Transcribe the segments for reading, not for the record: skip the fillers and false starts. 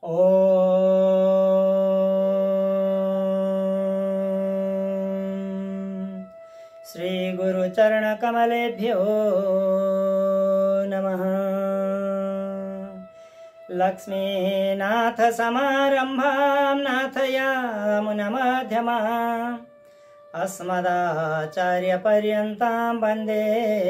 ॐ श्री गुरु चरण कमलेभ्यो नमः। लक्ष्मीनाथ समारंभां नाथयामुनमध्यमाम् अस्मदाचार्य पर्यन्तां वन्दे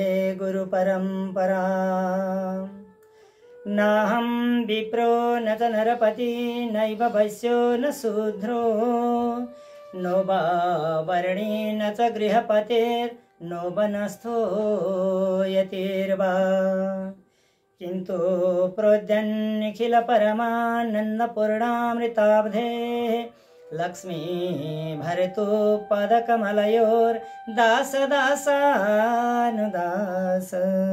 गुरुपरम्पराम्। नाहं विप्रो न च नरपति नैव वैश्यो न शूद्रो नो वा वर्णी न च गृहपतिर्नो वनस्थो यतिर्वा किन्तु प्रोद्यन्निखिल परमानन्दपूर्णामृताब्धे लक्ष्मी भरतु पदकमलयोर्दास दासानुदास।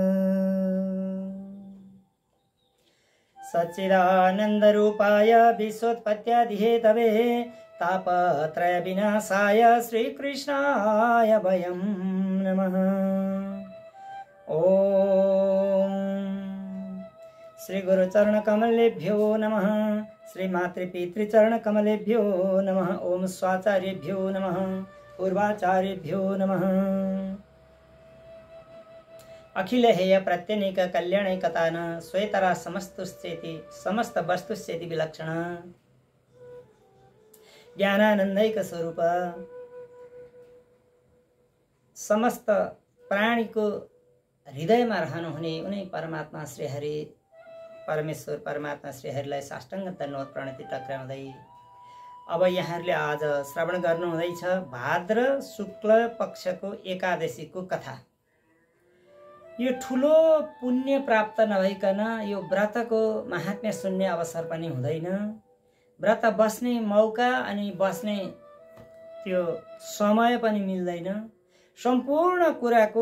सच्चिदानन्दरूपाय विश्वोत्पत्त्यादिहेतवे तापत्रय विनाशाय श्रीकृष्णाय वयं नमः। ॐ श्री गुरुचरण कमलेभ्यो नमः। श्री मातृपितृचरण कमलेभ्यो नमः। ओम स्वाचार्येभ्यो नमः। पूर्वाचार्येभ्यो नमः। अखिल हेय प्रत्यनीक कल्याणैकतान श्वेतरा समस्तुश्चेति समस्त वस्तुश्चेति विलक्षण ज्ञानानन्दैक स्वरूप समस्त प्राणीको हृदयमा रहनुहुने उनै परमात्मा श्री हरि परमेश्वर परमात्मा श्री हरिलाई साष्टाङ्ग दण्डवत प्रणति टक्राउँदै अब यहाँहरूले आज श्रवण गर्नुहुँदैछ भाद्र शुक्ल पक्षको एकादशीको कथा। यो ठुलो पुण्य प्राप्त नभइकन यो व्रतको महात्म्य सुन्ने अवसर पनि हुँदैन। व्रत बस्ने मौका अनि बस्ने त्यो समय पनि मिल्दैन। सम्पूर्ण कुराको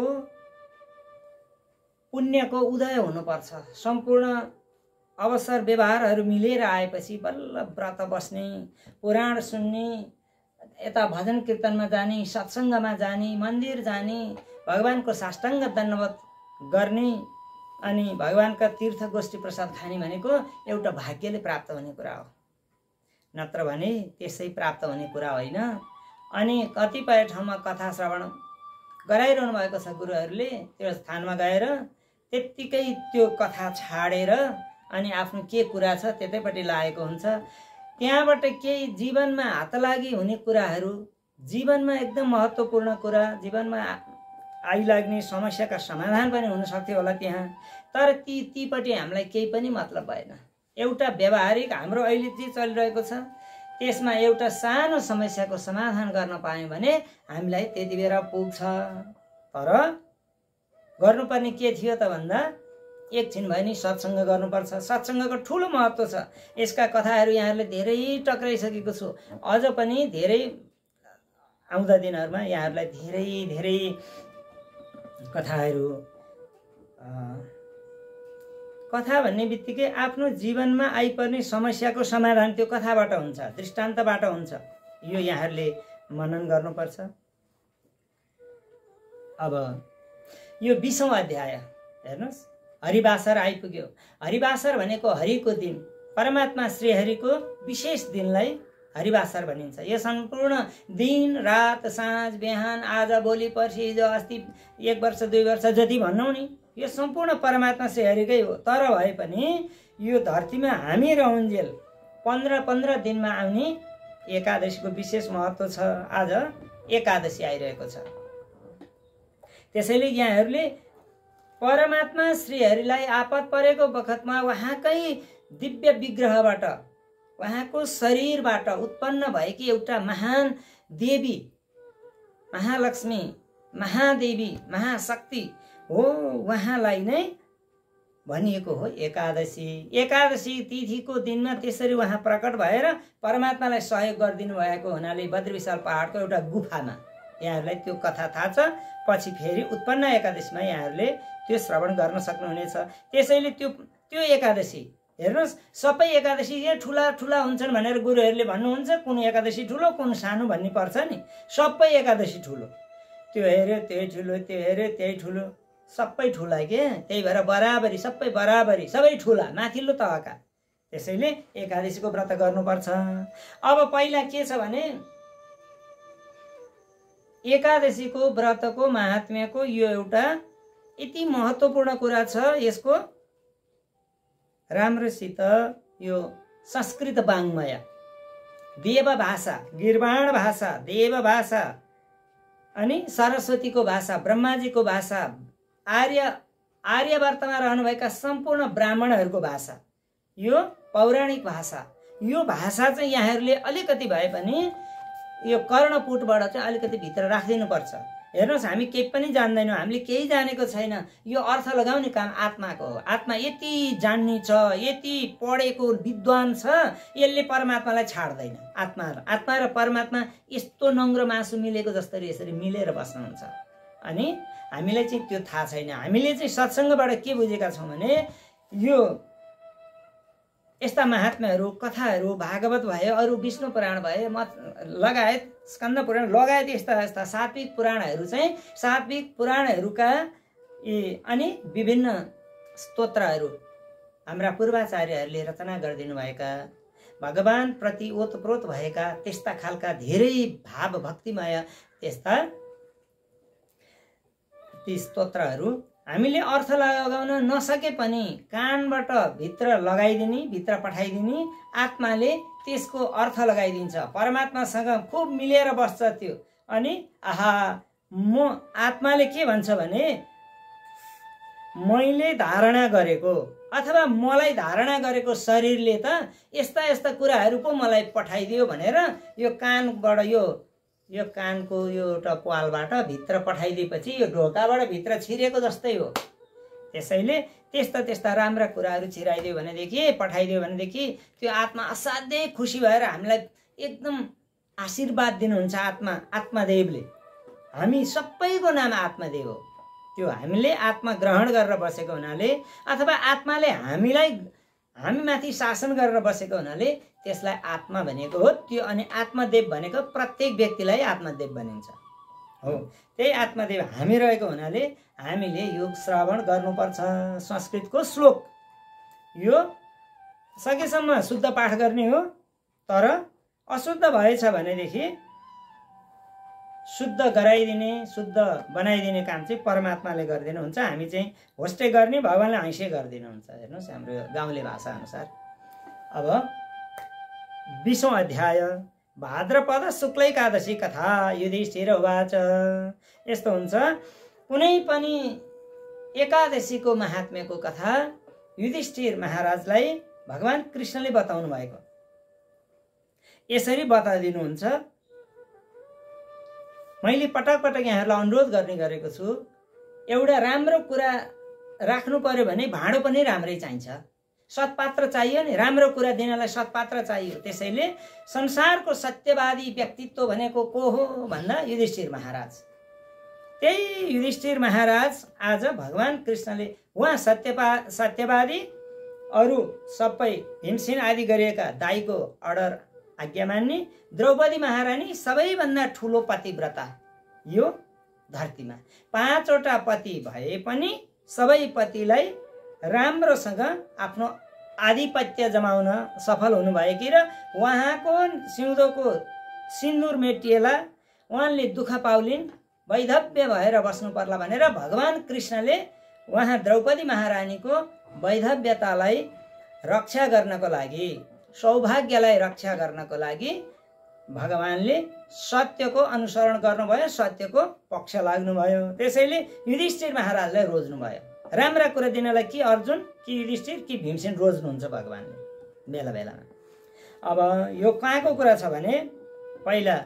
पुण्यको उदय हुनुपर्छ। सम्पूर्ण अवसर व्यवहारहरू मिलेर आएपछि बल्ल व्रत बस्ने, पुराण सुन्ने, यता भजन कीर्तनमा जाने, सत्सङ्गमा जाने, मन्दिर जाने, भगवानको साष्टाङ्ग दण्डवत गर्ने अनि भगवानका तीर्थ गोष्ठी प्रसाद खाने भनेको एउटा भाग्यले प्राप्त हुने कुरा हो, नत्र भने त्यसै प्राप्त हुने कुरा होइन। अनि कतिपय ठाउँमा कथा श्रवण गराइरहनु भएको छ गुरुहरूले, त्यो स्थानमा गएर त्यत्तिकै त्यो कथा छाडेर अनि आफ्नो के कुरा छ त्यतैपट्टि लागेको हुन्छ। त्यहाँबाट केही जीवनमा हातलागी हुने कुराहरू, जीवनमा एकदम महत्त्वपूर्ण कुरा, जीवनमा आइलाग्ने समस्याका समाधान पनि हुन सक्थ्यो होला त्यहाँ, तर तीपट्टि हामीलाई केही पनि मतलब भएन। एउटा व्यावहारिक हाम्रो अहिले जे चलिरहेको छ त्यसमा एउटा सानो समस्याको समाधान गर्न पायौँ भने हामीलाई त्यति बेला पुग्छ। तर गर्नुपर्ने के थियो त भन्दा एकछिन भए नि सत्सङ्ग गर्नुपर्छ। सत्सङ्गको ठुलो महत्त्व छ। यसका कथाहरू यहाँहरूले धेरै टक्राइसकेको छु। अझ पनि धेरै आउँदा दिनहरूमा यहाँहरूलाई धेरै धेरै कथाहरू, कथा भन्ने बित्तिकै आफ्नो जीवनमा आइपर्ने समस्याको समाधान त्यो कथाबाट हुन्छ, दृष्टान्तबाट हुन्छ। यो यहाँहरूले मनन गर्नुपर्छ। अब यो 20औं अध्याय हेर्नुहोस्, हरिवासर आइपुग्यो। हरिवासर भनेको हरिको दिन, परमात्मा श्री हरिको विशेष दिनलाई हरिवासर भनिन्छ। यो सम्पूर्ण दिन रात साँझ बिहान आज भोलि पर्सि हिजो अस्ति 1 वर्ष 2 वर्ष जति भनौँ नि, यो सम्पूर्ण परमात्मा श्री हरिकै हो। तर भए पनि यो धरतीमा हामी रहन्जेल 15 दिनमा आउने एकादशीको विशेष महत्त्व छ। आज एकादशी आइरहेको छ। त्यसैले यहाँहरूले परमात्मा श्री हरिलाई आपत परेको बखतमा उहाँकै दिव्य विग्रहबाट, उहाँको शरीरबाट उत्पन्न भएकी एउटा महान देवी, महालक्ष्मी, महादेवी, महाशक्ति हो, उहाँलाई नै भनिएको हो एकादशी। एकादशी तिथिको दिनमा त्यसरी उहाँ प्रकट भएर परमात्मालाई सहयोग गरिदिनु भएको हुनाले बद्रविशाल पहाडको एउटा गुफामा यहाँहरूलाई त्यो कथा थाहा छ। पछि फेरि उत्पन्न एकादशीमा यहाँहरूले त्यो श्रवण गर्न सक्नुहुनेछ। त्यसैले त्यो एकादशी हेर्नुहोस्, सबै एकादशी यो ठुला ठुला हुन्छन् भनेर गुरुहरूले भन्नुहुन्छ। कुन एकादशी ठुलो कुन सानो भन्ने पर्छ नि, सबै एकादशी ठुलो। त्यो हेऱ्यो त्यही ठुलो, त्यो हेऱ्यो त्यही ठुलो, सबै ठुला के। त्यही भएर बराबरी, सबै बराबरी, सबै ठुला, माथिल्लो तहका। त्यसैले एकादशीको व्रत गर्नुपर्छ। अब पहिला के छ भने एकादशीको व्रतको महात्म्यको यो एउटा यति महत्त्वपूर्ण कुरा छ, यसको राम्रोसित यो संस्कृत वाङ्मय, देव भाषा, गिर्वाण भाषा, देव भाषा अनि सरस्वतीको भाषा, ब्रह्माजीको भाषा, आर्यवर्तमा रहनुभएका सम्पूर्ण ब्राह्मणहरूको भाषा, यो पौराणिक भाषा, यो भाषा चाहिँ यहाँहरूले अलिकति भए पनि यो कर्णपुटबाट चाहिँ अलिकति भित्र राखिदिनुपर्छ। हेर्नुहोस्, हामी केही पनि जान्दैनौँ, हामीले केही जानेको छैन, यो अर्थ लगाउने काम आत्माको हो। आत्मा यति जान्ने छ, यति पढेको विद्वान छ, यसले परमात्मालाई छाड्दैन। आत्मा र परमात्मा यस्तो नङ्ग्रो मासु मिलेको जसरी यसरी मिलेर बस्नुहुन्छ। अनि हामीलाई चाहिँ त्यो थाहा छैन। हामीले चाहिँ सत्सङ्गबाट के बुझेका छौँ भने यो यस्ता महात्म्यहरू, कथाहरू, भागवत भयो, अरू विष्णु पुराण भयो, लगायत स्कन्द पुराण लगायत यस्ता सात्विक पुराणहरू चाहिँ सात्विक पुराणहरूका अनि विभिन्न स्तोत्रहरू हाम्रा पूर्वाचार्यहरूले रचना गरिदिनु भएका, भगवान प्रति ओतप्रोत भएका त्यस्ता खालका धेरै भाव भक्तिमय त्यस्ता ती स्तोत्रहरू हामीले अर्थ लगाउन नसके पनि कानबाट भित्र लगाइदिने, भित्र पठाइदिने, आत्माले त्यसको अर्थ लगाइदिन्छ। परमात्मासँग खुब मिलेर बस्छ त्यो। अनि आहा, म आत्माले के भन्छ भने मैले धारणा गरेको अथवा मलाई धारणा गरेको शरीरले त यस्ता यस्ता कुराहरू पो मलाई पठाइदियो भनेर यो कानबाट यो कानको यो एउटा प्वालबाट भित्र पठाइदिएपछि यो ढोकाबाट भित्र छिरेको जस्तै हो। त्यसैले त्यस्ता राम्रा कुराहरू छिराइदियो भनेदेखि, पठाइदियो भनेदेखि त्यो आत्मा असाध्यै खुसी भएर हामीलाई एकदम आशीर्वाद दिनुहुन्छ। आत्मादेवले, हामी सबैको नाम आत्मादेव हो। त्यो हामीले आत्मा ग्रहण गरेर बसेको हुनाले अथवा आत्माले हामी माथि शासन गरेर बसेको हुनाले त्यसलाई आत्मा भनेको हो। त्यो अनि आत्मदेव भनेको प्रत्येक व्यक्तिलाई आत्मदेव भनिन्छ हो। त्यही आत्मदेव हामी रहेको हुनाले हामीले यो श्रवण गर्नुपर्छ। संस्कृतको श्लोक यो सकेसम्म शुद्ध पाठ गर्ने हो, तर अशुद्ध भएछ भनेदेखि शुद्ध गराइदिने, शुद्ध बनाइदिने काम चाहिँ परमात्माले गरिदिनुहुन्छ। हामी चाहिँ होस्टे गर्ने, भगवानले हैँसे गरिदिनुहुन्छ। हेर्नुहोस्, हाम्रो गाउँले भाषा अनुसार अब 20औं अध्याय भाद्रपद शुक्ल एकादशी कथा युधिष्ठिर उवाच। यस्तो हुन्छ, कुनै पनि एकादशीको महात्म्यको कथा युधिष्ठिर महाराजलाई भगवान कृष्णले बताउनु भएको। यसरी बताइदिनुहुन्छ, मैले पटक पटक यहाँहरूलाई अनुरोध गर्ने गरेको छु, एउटा राम्रो कुरा राख्नु पर्यो भने भाँडो पनि राम्रै चाहिन्छ, सत्पात्र चाहियो नि, राम्रो कुरा दिनलाई सत्पात्र चाहियो। त्यसैले संसारको सत्यवादी व्यक्तित्व भनेको को हो भन्दा युधिष्ठिर महाराज। त्यही युधिष्ठिर महाराज आज भगवान कृष्णले उहाँ सत्यवादी, अरू सबै भीमसेन आदि गरिएका दाइको अर्डर आज्ञा मान्ने, द्रौपदी महारानी सबैभन्दा ठुलो पतिव्रता यो धरतीमा। 5वटा पति भए पनि सबै पतिलाई राम्रोसँग आफ्नो आधिपत्य जमाउन सफल हुनुभएकी र उहाँको सिउँदोको सिन्दुर मेटिएला, उहाँले दुःख पाउलिन्, वैधव्य भएर बस्नु पर्ला भनेर भगवान कृष्णले उहाँ द्रौपदी महारानीको वैधव्यतालाई रक्षा गर्नको लागि, सौभाग्यलाई रक्षा गर्नको लागि भगवानले सत्यको अनुसरण गर्नुभयो, सत्यको पक्ष लाग्नुभयो। त्यसैले युधिष्ठिर महाराजलाई रोज्नुभयो। राम्रा कुरा दिनलाई कि अर्जुन कि युधिष्ठिर कि भीमसेन रोज्नुहुन्छ भगवानले बेला बेलामा। अब यो कहाँको कुरा छ भने पहिला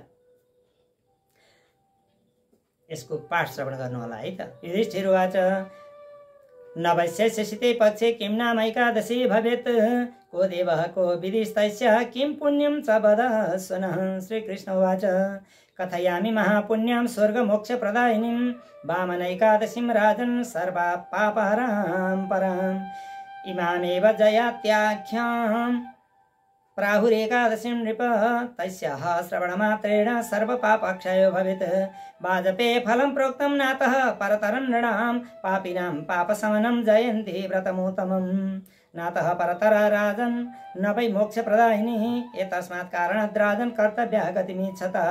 यसको पाठ श्रवण गर्नु होला है त। युधिष्ठिर उवाच, नवस्यसिते पक्षे किं नाम एकादशी भवेत्, को देवः को विदिस्तस्य किं पुण्यं च वद सुनः। श्रीकृष्ण उवाच, कथयामि महापुण्यां स्वर्गमोक्षप्रदायिनीं वामन एकादशीं राजन् सर्वा पापहरां पराम्। इमामेव जयात्याख्यां प्राहुरेकादशीं नृप, तस्याः श्रवणमात्रेण सर्वपापक्षयो भवेत्। वाजपेय फलं प्रोक्तं नातः परतरं नृणां, पापिनां पापशमनं जयन्ति व्रतमुत्तमम्। नातः परतर राजन् न वै मोक्षप्रदायिनी एतस्मात् कारणात् राजन् कर्तव्यः गतिमिच्छतः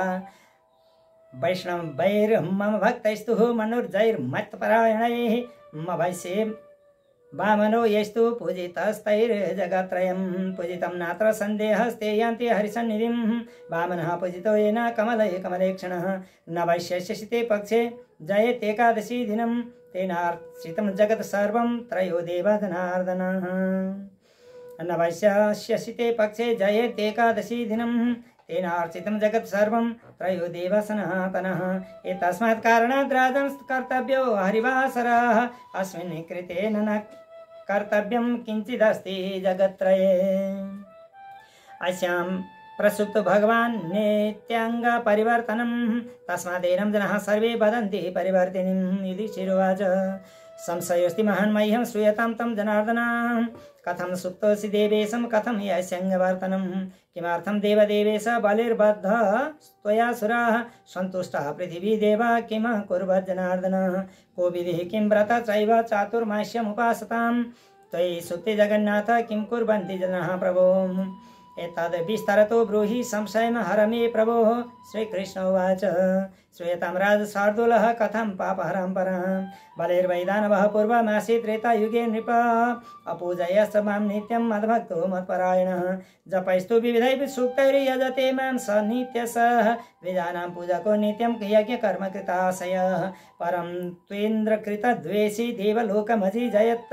वैष्णवैर्मम भक्तैस्तु मनुर्जैर्मत्परायणैः मभैषे वामनो यस्तु पूजितस्तैर्जगत्रयं पूजितं नात्र सन्देहस्ते यान्ति हरिसन्निधिं वामनः पूजितो येन कमलये कमलेक्षणः न वैश्यस्य शिते पक्षे जयेतेकादशी दिनं तेनार्चितं जगत् सर्वं त्रयो देवा जनार्दनः न वैश्यस्य शिते पक्षे जयेतेकादशी दिनं तेनार्चितं जगत् सर्वं त्रयो देव सनातनः एतस्मात् कारणात् राजन् कर्तव्यो हरिवासरः अस्मिन् कृतेन न कर्तव्यं किञ्चिदस्ति जगत्त्रये अस्यां प्रसुप्त भगवान् नित्याङ्ग परिवर्तनं तस्मादेनं जनाः सर्वे वदन्ति परिवर्तिनीं युधिष्ठिरोवाच संशयोऽस्ति महान् मह्यं श्रूयतां तं जनार्दनः कथं सुप्तोऽसि देवेशं कथं यास्यङ्गवर्तनं किमर्थं देवदेवेश बलिर्बद्धः त्वया सुराः सन्तुष्टः पृथिवी देवा किं कुर्वत् जनार्दन को विधिः किं व्रत चैव चातुर्मास्यमुपासतां त्वयि सुप्ते जगन्नाथ किं कुर्वन्ति जनाः प्रभो एतद् विस्तरतो ब्रूहि संशयं हर मे प्रभोः श्रीकृष्ण उवाच श्रूयतां राजशार्दूलः कथं पापहरं परं बलिर्वैदानवः पूर्वमासीत् त्रेतायुगे नृप अपूजयश्च मां नित्यं मद्भक्तो मत्परायणः जपैस्तु विविधैः सूक्तैर्यजते मां स नित्यसः वेदानां पूजको नित्यं यज्ञकर्मकृताशयः परं त्वेन्द्रकृतद्वेषी देवलोकमजिजयत्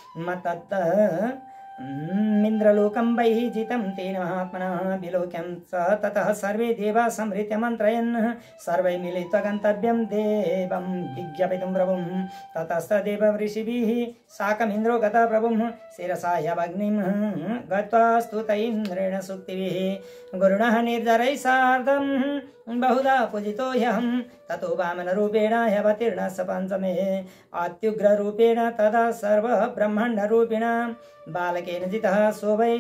मत्तः मिन्द्रलोकं वै जितं तेन महात्मनः विलोक्यं स ततः सर्वे देवा संहृत्य मन्त्रयन् सर्वै मिलित्वा गन्तव्यं देवं विज्ञापितुं प्रभुं ततस्तदेव ऋषिभिः साकमिन्द्रो गता प्रभुं शिरसा ह्यवग्निं गत्वा स्तुतैन्द्रेण सूक्तिभिः गुरुणः निर्जरैः सार्धं बहुधा पूजितो ह्यहं ततो वामनरूपेण ह्यवतीर्णः पञ्चमे अत्युग्ररूपेण तदा सर्वः ब्रह्माण्डरूपेण बालकेन जितः सो वै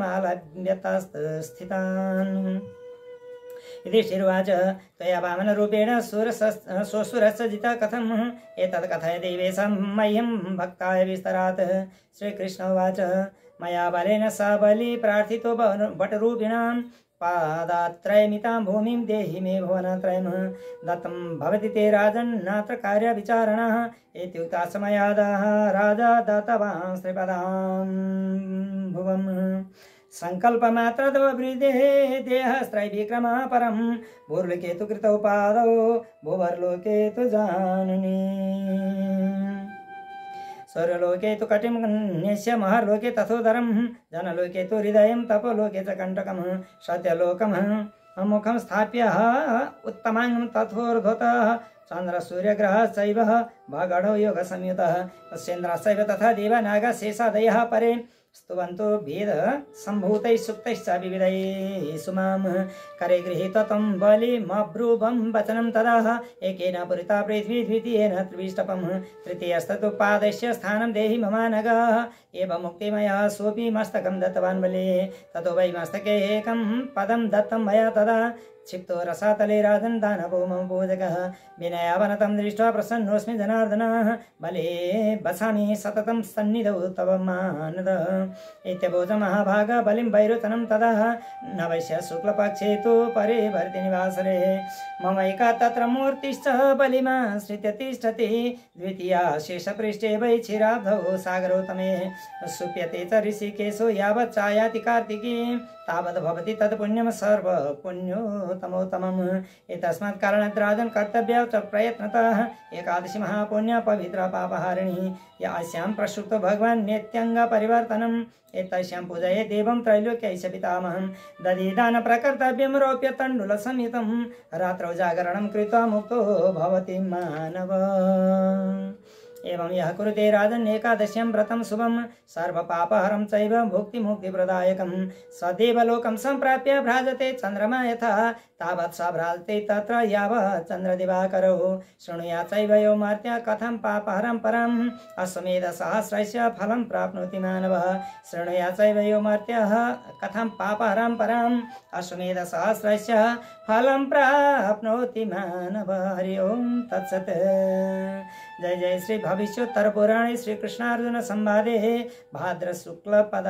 सत्यमालभ्यतस्थितान् युधिष्ठिरोवाच त्वया वामनरूपेण स्वसुरस्य जितः कथम् एतत् कथय देवेशं मह्यं भक्ताय विस्तरात् श्रीकृष्ण उवाच मया बलेन स बलि प्रार्थितो भटरूपिणां पादात्रयमितां भूमिं देहि मे भुवनत्रयं दत्तं भवति ते राजन् नात्र कार्यविचारणः इत्युक्ता समयादाः राजा दत्तवान् श्रीपदां भुवम् संकल्पमात्रतव वृद्धे देहस्त्रैविक्रमः परं भूर्लोके तु कृतौ पादौ भुवर्लोके तु जाननी स्वर्लोके तु कटिमन्यस्य महर्लोके तथोदरं जनलोके तु हृदयं तपोलोके च कण्टकं सत्यलोकं मुखं स्थाप्य उत्तमाङ्गं तथोर्ध्वतः चन्द्रसूर्यग्रहश्चैव भगडो योगसंयुतः पश्येन्द्रश्चैव तथा देवनागशेषादयः परे स्तुवन्तो भेद सम्भूतैः सुक्तैश्च विविधैः सुमां करे गृहीत्वा तं बलिमब्रुवं वचनं तदा एकेन पुरिता पृथ्वी द्वितीयेन त्रिविष्टपं तृतीयस्तु पादस्य स्थानं देहि ममानगः एवं मुक्ति मया सोऽपि मस्तकं दत्तवान् बले ततो वै मस्तके एकं पदं दत्तं मया तदा क्षिप्तो रसातले राजन् दानवो मम पूजकः विनयावनतं दृष्ट्वा प्रसन्नोऽस्मि जनार्दनः बले वसामि सततं सन्निधौ तव मानद इत्यभोज महाभाग बलिं वैरोचनं तदा न वैश्य शुक्लपक्षे तु परिवर्तिनिवासरे ममैका तत्र मूर्तिश्च बलिमाश्रित्य तिष्ठति द्वितीया शेषपृष्ठे वै क्षीराब्धौ सागरोत्तमे सुप्यते च ऋषिकेशो यावत् चायाति कार्तिकी तावद् भवति तत्पुण्यं सर्वपुण्योत्तमोत्तमम् एतस्मात् कारणात् राजन् कर्तव्यः च प्रयत्नतः एकादशी महापुण्य पवित्र पापहारिणी यास्यां प्रसुप्तो भगवान् नित्यङ्ग परिवर्तनम् एतस्यां पूजये देवं त्रैलोक्यैष पितामहं दधिदान प्रकर्तव्यं रौप्य तण्डुल संयुतं रात्रौ जागरणं कृत्वा मुक्तो भवति मानव एवं यः कुरुते राजन् एकादश्यां व्रतं शुभं सर्वपापहरं चैव भुक्तिमुक्तिप्रदायकं सदेवलोकं सम्प्राप्य भ्राजते चन्द्रमा यथा तावत् स भ्राजते तत्र यावत् चन्द्रदिवाकरौ शृणुयात् चैव यो मर्त्य कथं पापहरं परम् अश्वमेधसहस्रस्य फलं प्राप्नोति मानवः शृणुयात् चैव यो मर्त्यः कथं पापहरं परम् अश्वमेधसहस्रस्य फलं प्राप्नोति मानवः हरि ओं तत्सत् जय जय श्री भविष्योत्तर पुराणे श्री कृष्णार्जुन संवादे भाद्र शुक्ल पद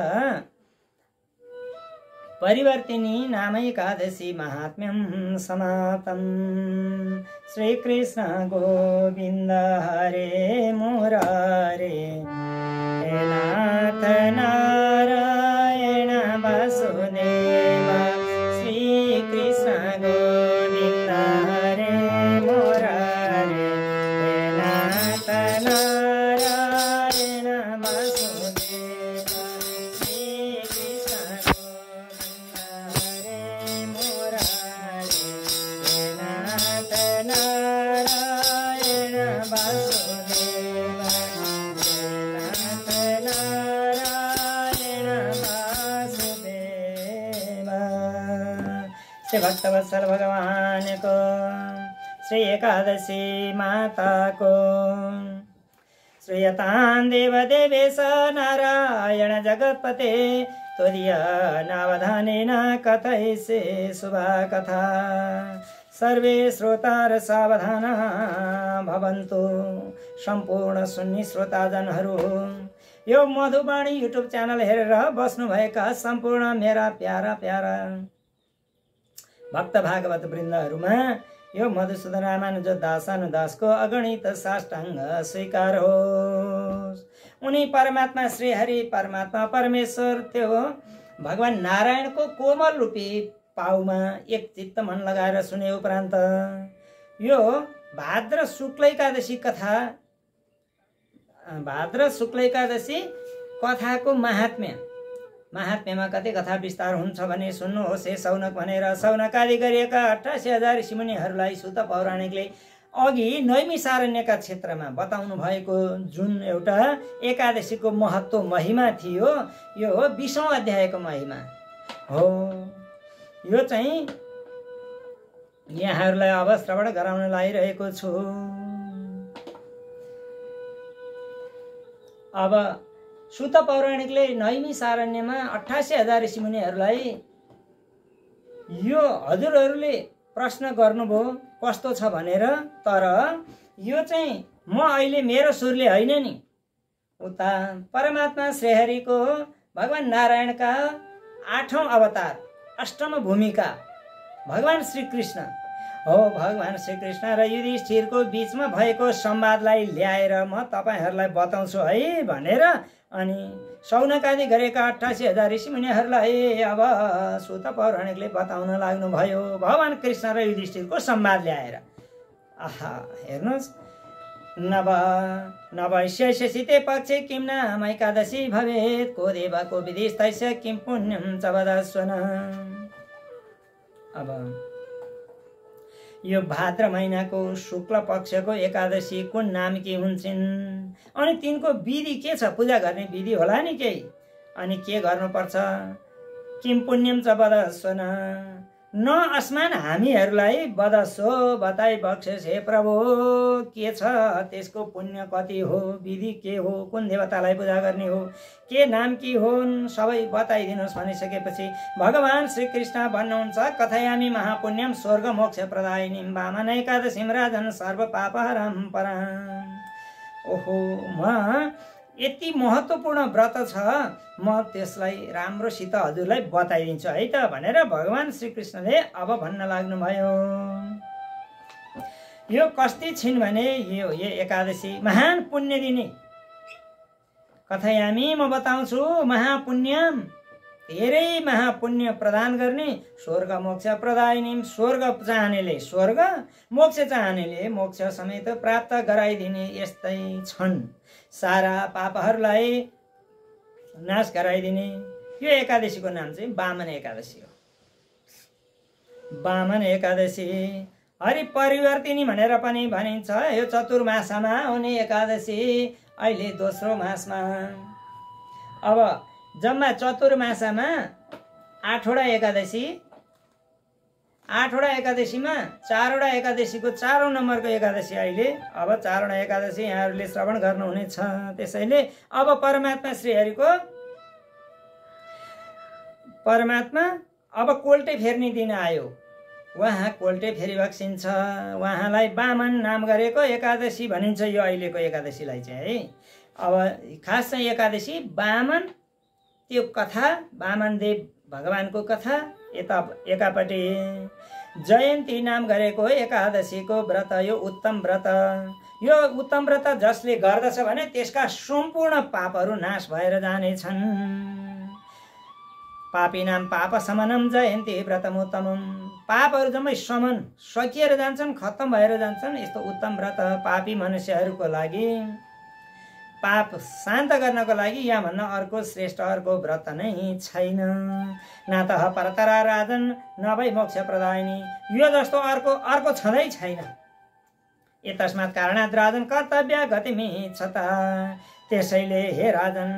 परिवर्तिनी नाम एकादशी महात्म्यं समाप्तं। श्री कृष्ण गोविंद हरे मुरारे हे नाथ नारायण वासुदेव। श्री कृष्ण गोविंद हरे मुरारे हे नाथ नारायण वासुदेव। श्री कृष्ण श्री भक्तवत्सल भगवान को, श्री एकादशी माता को, श्रूयतां देवदेवेश नारायण जगत्पते त्वदीय नावधानेन कथयिष्ये शुभा कथा। सर्वे श्रोतार सावधाना भवन्तु। सम्पूर्ण सुन्नी श्रोताजनहरू, यो मधुवाणी युट्युब च्यानल हेरेर बस्नुभएका सम्पूर्ण मेरा प्यारा प्यारा भक्त भागवत वृन्दहरूमा यो मधुसूदन रामानुज दासानुदासको अगणित साष्टाङ्ग स्वीकार होस्। उनी परमात्मा श्री हरि परमात्मा परमेश्वर त्यो भगवान नारायणको कोमल रूपी पाउमा एक चित्त मन लगाएर सुने उपरान्त यो भाद्र शुक्ल एकादशी कथा, भाद्र शुक्ल एकादशी कथाको महात्म्यमा कति कथा विस्तार हुन्छ भने सुन्नुहोस् हे सौनक भनेर सौनकादि गरिएका 88,000 ऋषिमुनिहरूलाई सुत पौराणिकले अघि नैमिसारण्यका क्षेत्रमा बताउनु भएको जुन एउटा एकादशीको महत्त्व महिमा थियो, यो हो 20औं अध्यायको महिमा हो। यो चाहिँ यहाँहरूलाई अब श्रवण गराउन लागिरहेको छु। अब सुत पौराणिकले नैमिसारण्यमा 88,000 ऋषिमुनिहरूलाई यो हजुरहरूले प्रश्न गर्नुभयो कस्तो छ भनेर। तर यो चाहिँ म अहिले मेरो सुरले होइन नि, उता परमात्मा श्रीहरिको भगवान नारायणका 8औं अवतार अष्टम भूमिका भगवान श्री कृष्ण हो। भगवान श्री कृष्ण र युधिष्ठिरको बीचमा भएको संवादलाई ल्याएर म तपाईहरूलाई बताउँछु है भनेर अनि सौनकादि गरेका 88,000 ऋषिमुनिहरूलाई अब सुत पौराणिकले बताउन लाग्नुभयो भगवान कृष्ण र युधिष्ठिरको संवाद ल्याएर। आहा हेर्नुहोस्, नवैश्यसिते पक्षे किं नाम एकादशी भवेत् को देव को विदिस्तस्य किं पुण्यं च वदस्वन। अब यो भाद्र महिनाको शुक्ल पक्षको एकादशी कुन नाम के हुन्छन् अनि तिनको विधि के छ, पूजा गर्ने विधि होला नि केही, अनि के गर्नुपर्छ, किम पुण्यम च वदस्वन, न अस्मान हामीहरूलाई बदस्यो बताइ बक्सेस हे प्रभु, के छ त्यसको पुण्य कति हो, विधि के हो, कुन देवतालाई पूजा गर्ने हो, के नाम के हुन् सबै बताइदिनुहोस् भनिसकेपछि भगवान श्री कृष्ण भन्नुहुन्छ कथयामि महापुण्यम स्वर्ग मोक्ष प्रदायिनीं वामन एकादशीं राजन सर्व पापहरं पराम्। ओहो म यति महत्त्वपूर्ण व्रत छ, म त्यसलाई राम्रोसित हजुरलाई बताइदिन्छु है त भनेर भगवान श्री कृष्णले अब भन्न लाग्नुभयो। यो कस्ती छिन् भने यो एकादशी महान पुण्य दिने, कथयामि म बताउँछु महापुण्यम धेरै महापुण्य प्रदान गर्ने, स्वर्ग मोक्ष प्रदायिनी स्वर्ग चाहनेले स्वर्ग, मोक्ष चाहनेले मोक्ष समेत प्राप्त गराइदिने यस्तै छन्, सारा पापहरूलाई नाश गराइदिने। यो एकादशीको नाम चाहिँ वामन एकादशी हो। वामन एकादशी हरि परिवर्तिनी भनेर पनि भनिन्छ। यो चतुर्मासमा हुने एकादशी अहिले दोस्रो मासमा। अब जम्मा चतुर्मासमा 8वटा एकादशी, 8वटा एकादशीमा 4वटा एकादशीको 4औं नम्बरको एकादशी अहिले। अब 4वटा एकादशी यहाँहरूले श्रवण गर्नुहुनेछ। त्यसैले अब परमात्मा श्रीहरिको परमात्मा अब कोल्टे फेर्ने दिन आयो। उहाँ कोल्टे फेरि बक्सिन्छ। उहाँलाई वामन नाम गरेको एकादशी भनिन्छ यो अहिलेको एकादशीलाई चाहिँ है। अब खास चाहिँ एकादशी वामन त्यो कथा वामनदेव भगवानको कथा यता एकापट्टि जयन्ती नाम गरेको एकादशीको व्रत यो उत्तम व्रत। यो उत्तम व्रत जसले गर्दछ भने त्यसका सम्पूर्ण पापहरू नाश भएर जानेछन्। पापीनाम पाप समनम जयन्ती व्रतमुत्तमम। पापहरू जम्मै समन सकिएर जान्छन्, खत्तम भएर जान्छन्। यस्तो उत्तम व्रत पापी मनुष्यहरूको लागि, पाप शान्त गर्नको लागि यहाँभन्दा अर्को श्रेष्ठ अर्को व्रत नै छैन। न त परतरा राजन नभई मोक्ष प्रदायिनी। यो जस्तो अर्को छँदै छैन। एतस्मात् कारणात् राजन कर्तव्य गतिमिच्छता। त्यसैले हे राजन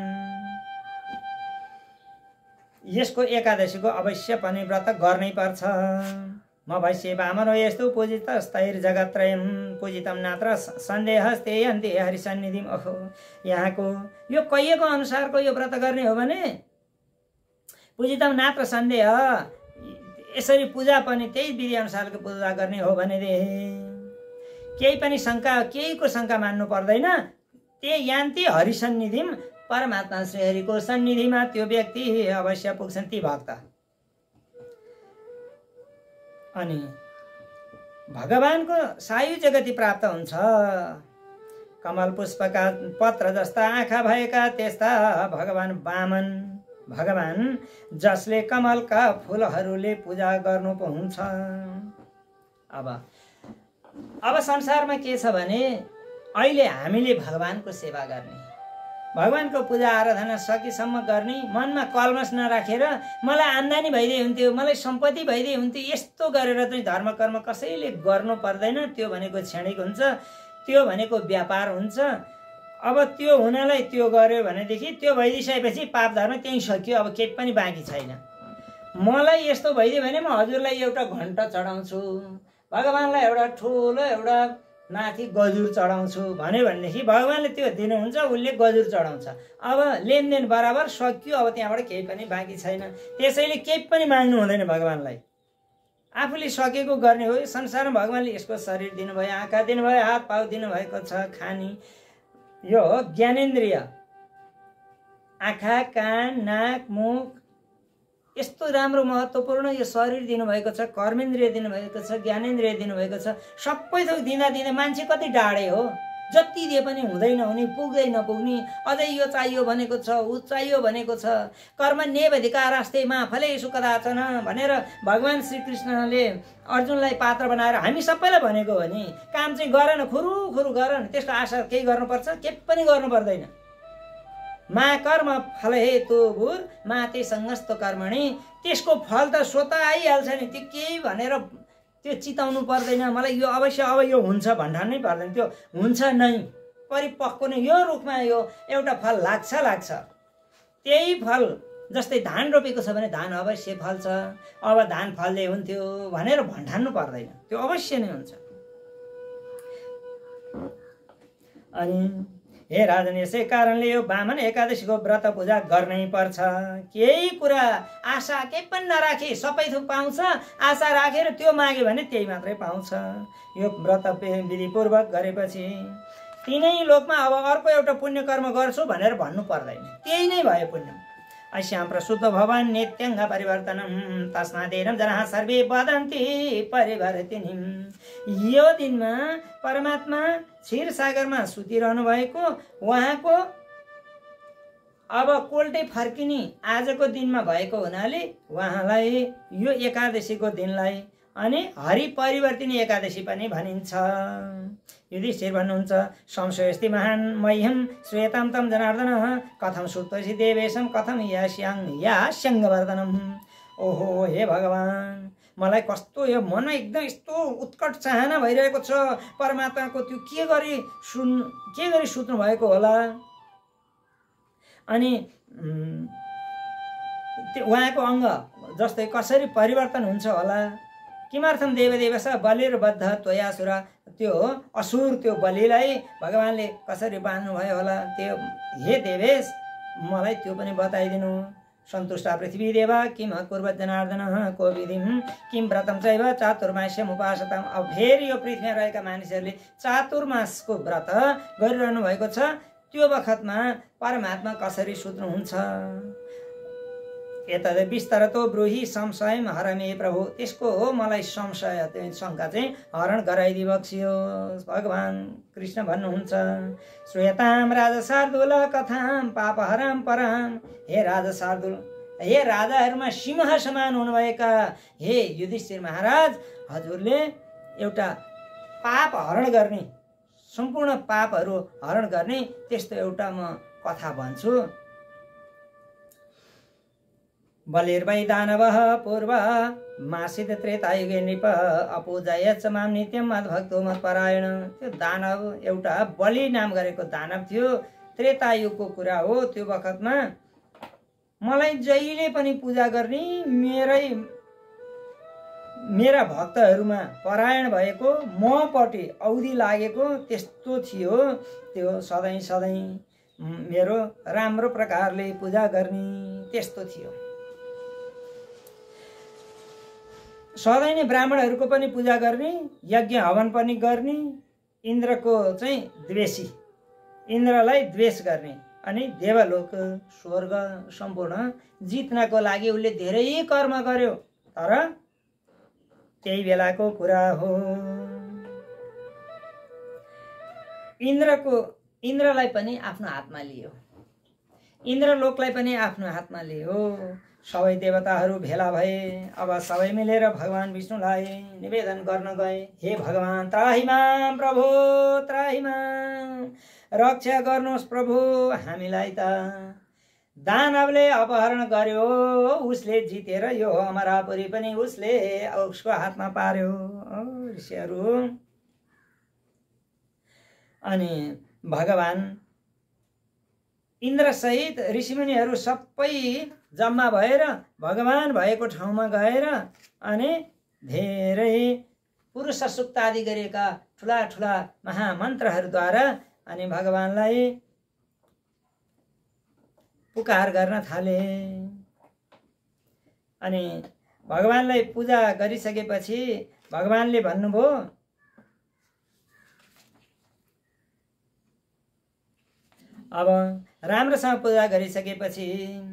यसको एकादशीको अवश्य पनि व्रत गर्नै पर्छ। म भैष्य वामनो यस्तु पूजितस्तैर्जगत्रयं पूजितं नात्र सन्देहस्ते अन्ते हरिसन्निधिम। ओहो, यहाँको यो कहिएको अनुसारको यो व्रत गर्ने हो भने पूजितं नात्र सन्देह, यसरी पूजा पनि त्यही विधि अनुसारको पूजा गर्ने हो भनेदेखि केही पनि शङ्का, केहीको शङ्का मान्नु पर्दैन। त्यही यान्ति हरिसन्निधिम, परमात्मा श्रीहरिको सन्निधिमा त्यो व्यक्ति अवश्य पुग्छन् ती भक्त। अनि भगवानको सायुज्य गति प्राप्त हुन्छ। कमल पुष्पका पत्र जस्ता आँखा भएका त्यस्ता भगवान वामन, भगवान जसले कमलका फुलहरूले पूजा गर्नु पो हुन्छ। अब संसारमा के छ भने अहिले हामीले भगवानको सेवा गर्ने, भगवानको पूजा आराधना सकेसम्म गर्ने, मनमा कल्मस नराखेर मलाई आम्दानी भइदिए हुन्थ्यो, मलाई सम्पत्ति भइदिए हुन्थ्यो, यस्तो गरेर चाहिँ धर्म कर्म कसैले गर्नु पर्दैन। त्यो भनेको क्षणिक हुन्छ, त्यो भनेको व्यापार हुन्छ। अब त्यो हुनलाई त्यो गर्यो भनेदेखि त्यो भइदिइसकेपछि पाप धर्म त्यहीँ सकियो, अब केही पनि बाँकी छैन। मलाई यस्तो भइदियो भने म हजुरलाई एउटा घण्टा चढाउँछु, भगवानलाई एउटा ठुलो एउटा माथि गजुर चढाउँछु भन्यो भनेदेखि भगवानले त्यो दिनुहुन्छ, उसले गजुर चढाउँछ। अब लेनदेन बराबर सकियो, अब त्यहाँबाट केही पनि बाँकी छैन। त्यसैले केही पनि माग्नु हुँदैन भगवानलाई, आफूले सकेको गर्ने हो। संसारमा भगवानले यसको शरीर दिनुभयो, आँखा दिनुभयो, हात पाउ दिनुभएको छ, खानी यो हो ज्ञानेन्द्रिय, आँखा कान नाक मुख, यस्तो राम्रो महत्त्वपूर्ण यो शरीर दिनुभएको छ, कर्मेन्द्रिय दिनुभएको छ, ज्ञानेन्द्रिय दिनुभएको छ। सबै थोक दिँदा दिँदै मान्छे कति डाढे हो, जति दिए पनि हुँदै नहुने, पुग्दै नपुग्ने, अझै यो चाहियो भनेको छ, ऊ चाहियो भनेको छ। कर्मण्येवाधिकारस्ते मा फलेषु कदाचन भनेर भगवान श्रीकृष्णले अर्जुनलाई पात्र बनाएर हामी सबैलाई भनेको हो नि। काम चाहिँ गर न, खुरुखुरु गर न, त्यसको आशा केही गर्नुपर्छ? केही पनि गर्नु पर्दैन। मा कर्म फल हेतु भूर माते संगस्तो कर्मणि, त्यसको फल त स्वतः आइहाल्छ नि। त्यो केही भनेर त्यो चिताउनु पर्दैन। मलाई यो अवश्य अब यो हुन्छ भन्ठानै पर्दैन, त्यो हुन्छ नै, परिपक्व नै। यो रुखमा यो एउटा फल लाग्छ, त्यही फल। जस्तै धान रोपेको छ भने धान अवश्य फल्छ, अब धान फल्दै हुन्थ्यो भनेर भन्ठान्नु पर्दैन, त्यो अवश्य नै हुन्छ। अनि हे राजन यसै कारणले यो वामन एकादशीको व्रत पूजा गर्नै पर्छ। केही कुरा आशा केही पनि नराखे सबै थोक पाउँछ, आशा राखेर त्यो माग्यो भने त्यही मात्रै पाउँछ। यो व्रत विधिपूर्वक गरेपछि तिनै लोकमा अब अर्को एउटा पुण्य कर्म गर्छु भनेर भन्नु पर्दैन, त्यही नै भयो पुण्य। अस्याम प्रसुद्ध भवन नित्यङ्ग परिवर्तनम तस्मादेनम जनाः सर्वे वदन्ति परिवर्तिनीम्। यो दिनमा परमात्मा क्षीर सागरमा सुतिरहनु भएको, उहाँको अब कोल्टे फर्किने आजको दिनमा भएको हुनाले उहाँलाई यो एकादशीको दिनलाई अनि हरि परिवर्तिनी एकादशी पनि भनिन्छ। युधिष्ठिर भन्नुहुन्छ संशयस्ति महान् मह्यं श्वेतां तं जनार्दन कथं श्रुतोऽसि देवेशं कथं यास्यङ्गवर्धनम्। ओहो हे भगवान्, मलाई कस्तो यो मन एकदम यस्तो उत्कट चाहना भइरहेको छ परमात्माको। त्यो के गरी सुत्नु भएको होला? अनि त्यो उहाँको अङ्ग जस्तै कसरी परिवर्तन हुन्छ होला? किमर्थम देवदेवस बलिर्बद्ध त्वयासुर, त्यो असुर त्यो बलिलाई भगवानले कसरी बाँध्नु भयो होला? त्यो हे देवेश मलाई त्यो पनि बताइदिनु। सन्तुष्टा पृथ्वीदेव किम कुर्वत् जनार्दनः को विधिं किम व्रतं चैव चातुर्मास्यम् उपासताम्। अब फेरि यो पृथ्वीमा रहेका मानिसहरूले चातुर्मासको व्रत गरिरहनु भएको छ। त्यो बखतमा परमात्मा कसरी सुत्नुहुन्छ? एतद् विस्तरतो ब्रूहि संशयं हरमे प्रभु। त्यसको हो मलाई संशय शङ्का चाहिँ हरण गराइदिबक्सियोस्। भगवान् कृष्ण भन्नुहुन्छ श्रूयतां राजा शार्दूल कथां पापहरां परां। हे राजा शार्दूल, हे राजाहरूमा सिंह समान हुनुभएका हे युधिष्ठिर महाराज, हजुरले एउटा पाप हरण गर्ने, सम्पूर्ण पापहरू हरण गर्ने त्यस्तो एउटा म कथा भन्छु। बलिर्वै दानवः पूर्व मासिद त्रेतायुगे नृप अपूजयच मां नित्यं मद्भक्तो मत्परायण। त्यो दानव एउटा बलि नाम गरेको दानव थियो। त्रेतायुगको कुरा हो। त्यो बखतमा मलाई जहिले पनि पूजा गर्ने, मेरा भक्तहरूमा परायण भएको, मपट्टि औधी लागेको त्यस्तो थियो। त्यो सधैँ सधैँ मेरो राम्रो प्रकारले पूजा गर्ने त्यस्तो थियो। सधैँ नै ब्राह्मणहरूको पनि पूजा गर्ने, यज्ञ हवन पनि गर्ने, इन्द्रको चाहिँ द्वेषी, इन्द्रलाई द्वेष गर्ने, अनि देवलोक स्वर्ग सम्पूर्ण जित्नको लागि उसले धेरै कर्म गर्यो। तर त्यही बेलाको कुरा हो। इन्द्रलाई पनि आफ्नो हातमा लियो, इन्द्रलोकलाई पनि आफ्नो हातमा लियो। सबै देवताहरू भेला भए। अब सबै मिलेर भगवान विष्णुलाई निवेदन गर्न गए। हे भगवान, त्राहि मां प्रभु, त्राहि मां, रक्षा गर्नुहोस् प्रभु, हामीलाई त दानवले अपहरण गर्यो, उसले जितेर यो अमरापुरी पनि उसले उसको हातमा पार्यो। ऋषिहरू अनि भगवान इन्द्र सहित ऋषिमुनिहरू सबै जम्मा भएर भगवान भएको ठाउँमा गएर अनि धेरै पुरुष सुक्त आदि गरेका ठुला ठुला महामन्त्रहरूद्वारा अनि भगवानलाई पुकार गर्न थाले। अनि भगवानलाई पूजा गरिसकेपछि भगवानले भन्नुभयो, अब राम्रोसँग पूजा गरिसकेपछि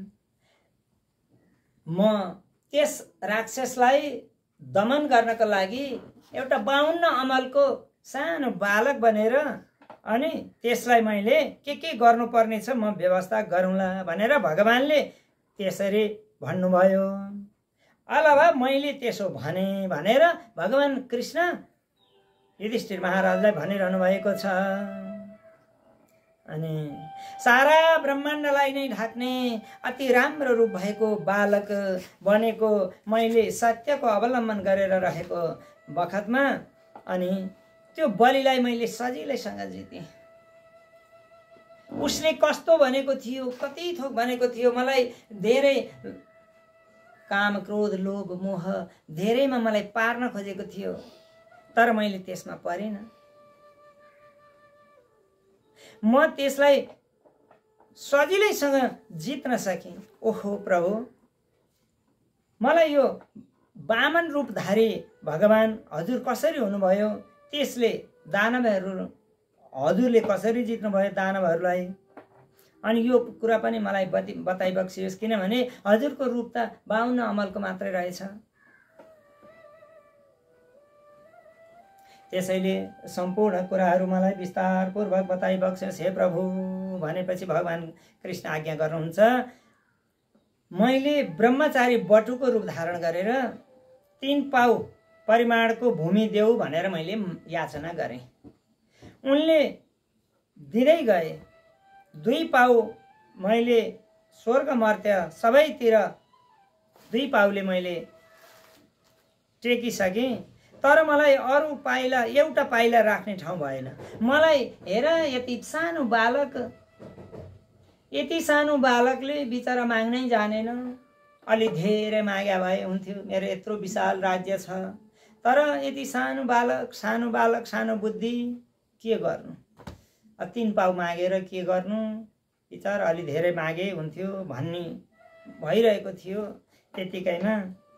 म त्यस राक्षसलाई दमन गर्नको लागि एउटा 52 अमलको सानो बालक बनेर अनि त्यसलाई मैले के गर्नुपर्ने छ म व्यवस्था गरौँला भनेर भगवानले त्यसरी भन्नुभयो। अलावा मैले त्यसो भने भनेर भगवान कृष्ण युधिष्ठिर महाराजलाई भनिरहनु भएको छ। अनि सारा ब्रह्माण्डलाई नै ढाक्ने अति राम्रो रूप भएको बालक बनेको मैले सत्यको अवलम्बन गरेर रहेको बखतमा अनि त्यो बलिलाई मैले सजिलैसँग जितेँ। उसले कस्तो भनेको थियो, कति थोक भनेको थियो, मलाई धेरै काम क्रोध लोभ मोह धेरैमा मलाई पार्न खोजेको थियो, तर मैले त्यसमा परेन। म त्यसलाई सजिलैसँग जित्न सकेँ। ओहो प्रभु, मलाई यो वामन रूपधारी भगवान हजुर कसरी हुनुभयो, त्यसले दानवहरू हजुरले कसरी जित्नुभयो दानवहरूलाई, अनि यो कुरा पनि मलाई बताइबक्सियोस्, किनभने हजुरको रूप त 52 अमलको मात्रै रहेछ। त्यसैले सम्पूर्ण कुराहरू मलाई विस्तारपूर्वक बताइबक्सियोस् हे प्रभु भनेपछि भगवान कृष्ण आज्ञा गर्नुहुन्छ, मैले ब्रह्मचारी बटुको रूप धारण गरेर 3 पाउ परिमाणको भूमि देऊ भनेर मैले याचना गरेँ। उनले दिँदै गए। 2 पाउ मैले स्वर्ग मर्त्य सबैतिर 2 पाउले मैले टेकिसकेँ, तर मलाई अरू पाइला एउटा पाइला राख्ने ठाउँ भएन। मलाई हेर यति सानो बालकले बिचरा माग्नै जानेन। अलि धेरै माग्या भए हुन्थ्यो, मेरो यत्रो विशाल राज्य छ, तर यति सानो बालक सानो बुद्धि, के गर्नु? 3 पाउ मागेर के गर्नु? बिचरा अलि धेरै मागे हुन्थ्यो भन्ने भइरहेको थियो। त्यतिकैमा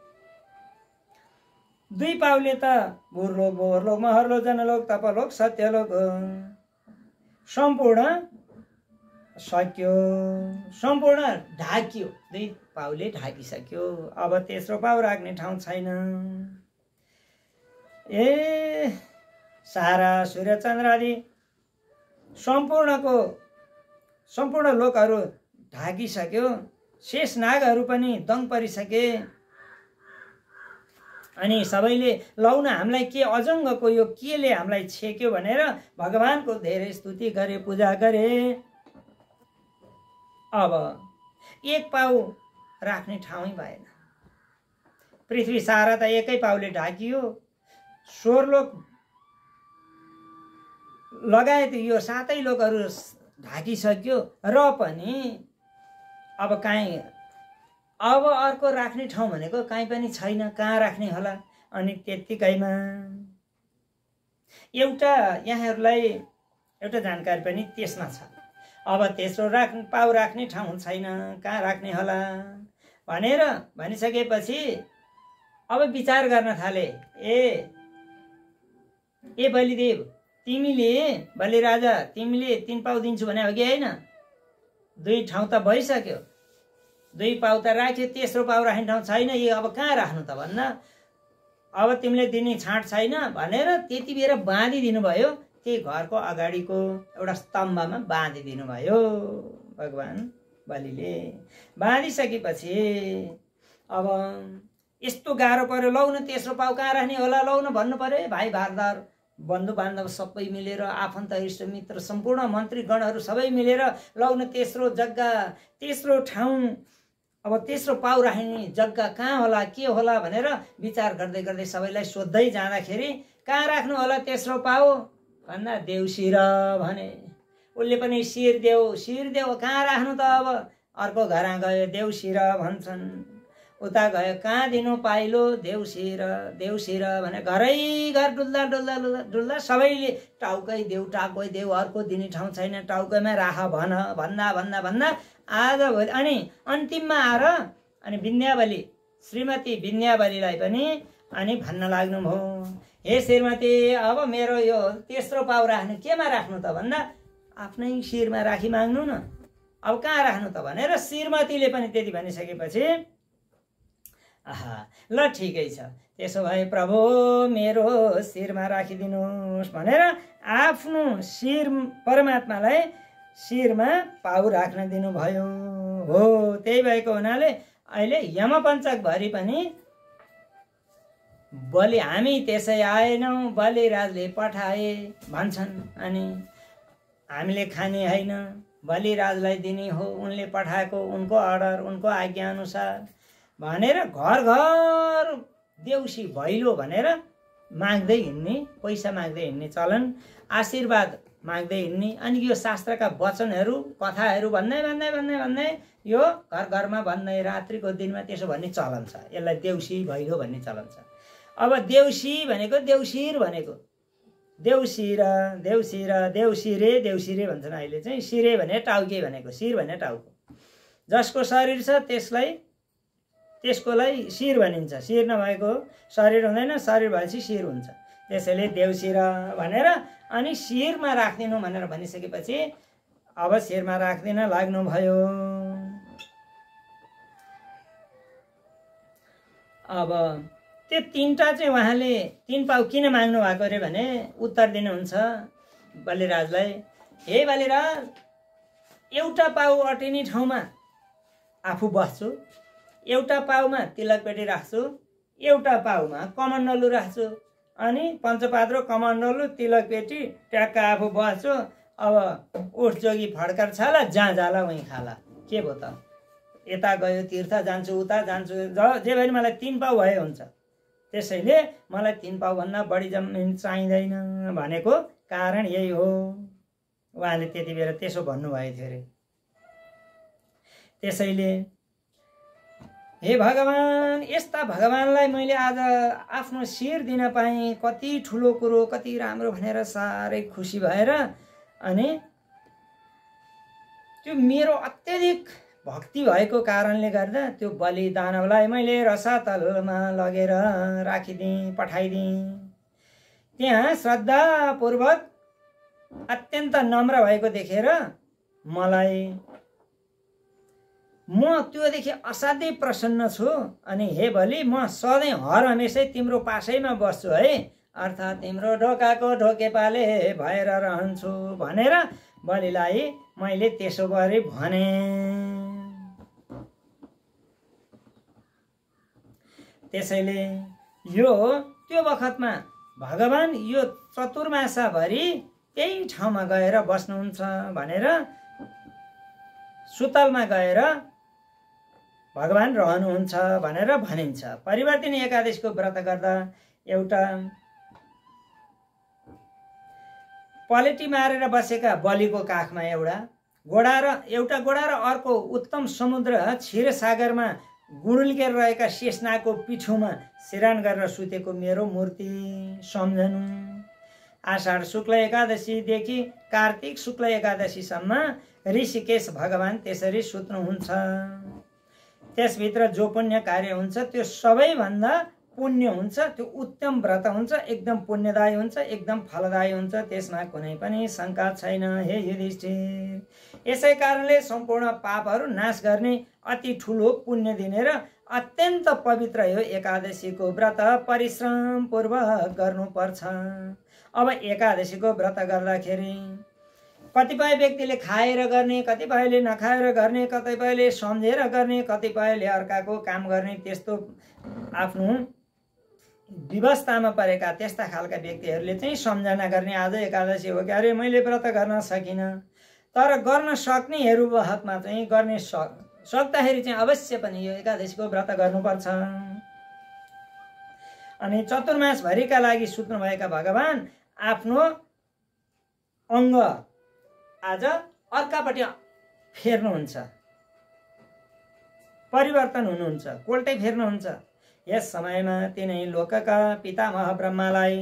2 पाउले त भूरलोक भोरलोक महरलोक जनलोक तपलोक सत्यलोक सम्पूर्ण सक्यो, सम्पूर्ण ढाकियो। 2 पाउले ढाकिसक्यो। अब तेस्रो पाउ राख्ने ठाउँ छैन। ए सारा सूर्य चन्द्र आदि सम्पूर्ण लोकहरू ढाकिसक्यो। शेष नागहरू पनि दङ परिसके। अनि सबैले लौन हामीलाई के अजङ्गको यो केले हामीलाई छेक्यो भनेर भगवानको धेरै स्तुति गरे, पूजा गरे। अब 1 पाउ राख्ने ठाउँै भएन। पृथ्वी सारा त 1 पाउले ढाकियो। स्वर्लोक लगायत यो 7 लोकहरू ढाकिसक्यो र पनि अब काहीँ अब अर्को राख्ने ठाउँ भनेको काहीँ पनि छैन। कहाँ राख्ने होला? अनि त्यतिकैमा एउटा यहाँहरूलाई एउटा जानकारी पनि त्यसमा छ। अब तेस्रो पाउ राख्ने ठाउँ छैन, कहाँ राख्ने होला भनेर भनिसकेपछि अब विचार गर्न थाले। ए बलिदेव, तिमीले बलिराजा तिमीले 3 पाउ दिन्छु भने हो कि होइन? 2 ठाउँ त भइसक्यो, 2 पाउ त राख्यो, तेस्रो पाउ राख्ने ठाउँ छैन। यो अब कहाँ राख्नु त भन्न? अब तिमीले दिने छाँट छैन भनेर त्यति बेर बाँधिदिनु भयो। त्यही घरको अगाडिको एउटा स्तम्भमा बाँधिदिनु भयो भगवान बलिले। बाँधिसकेपछि अब यस्तो गाह्रो पर्यो। लौ न तेस्रो पाउ कहाँ राख्ने होला? लौ न भन्नु पर्यो। भाइ भारदार बन्धु बान्धव सबै मिलेर, आफन्त इष्ट मित्र सम्पूर्ण मन्त्रीगणहरू सबै मिलेर लौ न तेस्रो जग्गा, तेस्रो ठाउँ, अब तेस्रो पाउ राख्ने जग्गा कहाँ होला, के होला भनेर विचार गर्दै गर्दै सबैलाई सोध्दै जाँदाखेरि कहाँ राख्नु होला तेस्रो पाउ भन्दा देउसिर भने। उसले पनि शिर देऊ कहाँ राख्नु त? अब अर्को घरमा गयो, देउसिर भन्छन्। उता गयो, कहाँ दिनु पाइलो? देउसिर भने। घरै घर डुल्दा सबैले टाउकै देऊ, अर्को दिने ठाउँ छैन, टाउकैमा राख भन्दा आज भोलि अनि अन्तिममा आएर अनि विन्ध्यावली, श्रीमती विन्ध्यावलीलाई पनि अनि भन्न लाग्नु भयो, हे श्रीमती, अब मेरो यो तेस्रो पाउ राख्नु केमा राख्नु त भन्दा आफ्नै शिरमा राखी माग्नु न, अब कहाँ राख्नु त भनेर श्रीमतीले पनि त्यति भनिसकेपछि आहा ल ठिकै छ, त्यसो भए प्रभु मेरो शिरमा राखिदिनुहोस् भनेर आफ्नो शिर परमात्मालाई शिरमा पाउ राख्न दिनुभयो। हो त्यही भएको हुनाले अहिले यमपञ्चकभरि पनि बलि हामी त्यसै आएनौँ, बलिराजले पठाए भन्छन्। अनि हामीले खाने होइन, बलिराजलाई दिने हो, उनले पठाएको, उनको अर्डर, उनको आज्ञा अनुसार भनेर घर घर देउसी भैलो भनेर माग्दै हिँड्ने, पैसा माग्दै हिँड्ने चलन, आशीर्वाद माग्दै हिँड्ने। अनि यो शास्त्रका वचनहरू, कथाहरू भन्दै यो घर घरमा भन्दै रात्रिको दिनमा त्यसो भन्ने चलन छ। यसलाई देउसी भैलो भन्ने चलन छ। अब देउसी भनेको देउसिर भनेको, देउसिरे भन्छन् अहिले चाहिँ। सिरे भने टाउके भनेको, शिर भने टाउको। जसको शरीर छ त्यसकोलाई शिर भनिन्छ। शिर नभएको शरीर हुँदैन, शरीर भएपछि शिर हुन्छ। त्यसैले देउसिर भनेर अनि शिरमा राखिदिनु भनेर भनिसकेपछि अब शिरमा राखिदिन लाग्नुभयो। अब त्यो 3टा चाहिँ उहाँले 3 पाउ किन माग्नु भएको अरे भने उत्तर दिनुहुन्छ बलिराजलाई, हे बलिराज, एउटा पाउ अटिने ठाउँमा आफू बस्छु, एउटा पाउमा तिलकपेटी राख्छु, एउटा पाउमा कमण्डलु राख्छु, अनि पञ्चपात्र कमण्डलु तिलकपेटी ट्याक्क आफू बस्छु। अब उठ जोगी फड्कर छाला, जहाँ जाला वहीँ खाला, के भयो त? यता गयो तीर्थ जान्छु, उता जान्छु, जे भने मलाई 3 पाउ भए हुन्छ। त्यसैले मलाई 3 पाउभन्दा बढी जमिन चाहिँदैन भनेको कारण यही हो। उहाँले त्यति बेला त्यसो भन्नुभएको थियो अरे। त्यसैले हे भगवान, यस्ता भगवानलाई मैले आज आफ्नो शिर दिन पाएँ, कति ठुलो कुरो, कति राम्रो भनेर साह्रै खुसी भएर अनि त्यो मेरो अत्यधिक भक्ति भएको कारणले गर्दा त्यो बलिदानवलाई मैले रसातलमा लगेर राखिदिएँ, पठाइदिएँ। त्यहाँ श्रद्धापूर्वक अत्यन्त नम्र भएको देखेर मलाई म त्योदेखि असाध्यै प्रसन्न छु। अनि हे बलि, म सधैँ हर हमेसै तिम्रो पासैमा बस्छु है, अर्थात् तिम्रो ढोकाको ढोकेपाले भएर रहन्छु भनेर बलिलाई मैले त्यसो गरी भने। त्यसैले यो त्यो बखतमा भगवान यो चतुर्मासाभरि त्यही ठाउँमा गएर बस्नुहुन्छ भनेर सुतलमा गएर भगवान रहनुहुन्छ भनेर भनिन्छ। परिवर्तिनी एकादशीको व्रत गर्दा एउटा पलेटी मारेर बसेका बलिको काखमा एउटा गोडा र अर्को उत्तम समुद्र क्षीरसागरमा गुडुल्केर रहेका शेषनागको पिठोमा सिरान गरेर सुतेको मेरो मूर्ति सम्झनु। आषाढ शुक्ल एकादशीदेखि कार्तिक शुक्ल एकादशीसम्म ऋषिकेश भगवान त्यसरी सुत्नुहुन्छ। त्यसभित्र जो पुण्य कार्य हुन्छ त्यो सबैभन्दा पुण्य हुन्छ, त्यो उत्तम व्रत हुन्छ, एकदम पुण्यदायी हुन्छ, एकदम फलदायी हुन्छ, त्यसमा कुनै पनि शङ्का छैन हे युधिष्ठिर। यसै कारणले सम्पूर्ण पापहरू नाश गर्ने अति ठुलो पुण्य दिने र अत्यन्त पवित्र यो एकादशीको व्रत परिश्रम पूर्वक गर्नुपर्छ। अब एकादशीको व्रत गर्दाखेरि कतिपय व्यक्तिले खाएर गर्ने, कतिपयले नखाएर गर्ने, कतिपयले सम्झेर गर्ने, कतिपयले अर्काको काम गर्ने, त्यस्तो आफ्नो व्यवस्थामा परेका त्यस्ता खालका व्यक्तिहरूले चाहिँ सम्झना गर्ने आज एकादशी हो कि अरे मैले व्रत गर्न सकिनँ। तर गर्न सक्नेहरू हातमा चाहिँ गर्ने सक्दाखेरि चाहिँ अवश्य पनि यो एकादशीको व्रत गर्नुपर्छ। अनि चतुर्मासभरिका लागि सुत्नुभएका भगवान आफ्नो अङ्ग आज अर्कापट्टि फेर्नुहुन्छ, परिवर्तन हुनुहुन्छ, कोल्टै फेर्नुहुन्छ। यस समयमा तिनै लोकका पितामह ब्रह्मालाई